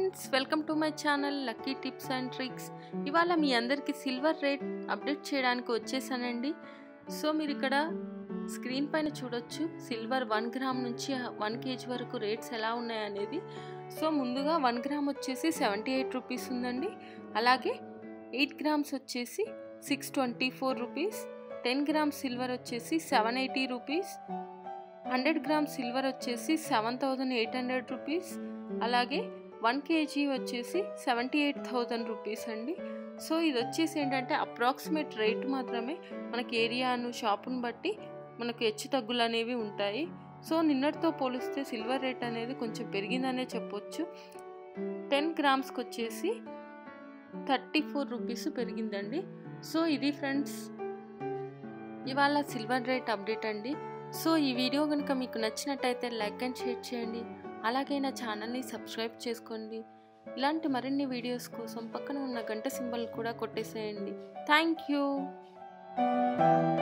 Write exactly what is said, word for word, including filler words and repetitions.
Friends, welcome to my channel lucky tips and tricks. ఇవాళ మీ అందరికీ సిల్వర్ రేట్ అప్డేట్ చేయడానికి వచ్చేసానండి. సో మీరు ఇక్కడ స్క్రీన్ పైన చూడొచ్చు సిల్వర్ వన్ గ్రామ్ నుంచి వన్ కేజీ వరకు రేట్స్ ఎలా ఉన్నాయనేది. సో ముందుగా వన్ గ్రామ్ వచ్చేసి సెవెంటీ ఎయిట్ రూపీస్ ఉందండి. అలాగే ఎయిట్ గ్రామ్స్ వచ్చేసి six twenty four rupees, ten grams silver వచ్చేసి seven eighty rupees, hundred grams silver వచ్చేసి seven thousand eight hundred rupees, అలాగే వన్ కేజీ వచ్చేసి సెవెంటీ ఎయిట్ థౌజండ్ రూపీస్ అండి. So ఇది వచ్చేసి ఏంటంటే అప్రాక్సిమేట్ రేట్ మాత్రమే, మనకి ఏరియాను షాపును బట్టి మనకు హెచ్చు తగ్గులు అనేవి ఉంటాయి. సో నిన్నటితో పోలిస్తే సిల్వర్ రేట్ అనేది కొంచెం పెరిగిందనే చెప్పొచ్చు. టెన్ గ్రామ్స్కి వచ్చేసి థర్టీ ఫోర్ రూపీస్ పెరిగిందండి. సో ఇది ఫ్రెండ్స్ ఇవాళ సిల్వర్ రేట్ అప్డేట్ అండి. సో ఈ వీడియో కనుక మీకు నచ్చినట్టయితే లైక్ అండ్ షేర్ చేయండి. అలాగే నా ఛానల్ని సబ్స్క్రైబ్ చేసుకోండి. ఇలాంటి మరిన్ని వీడియోస్ కోసం పక్కన ఉన్న గంట సింబల్ కూడా కొట్టేసేయండి. Thank you.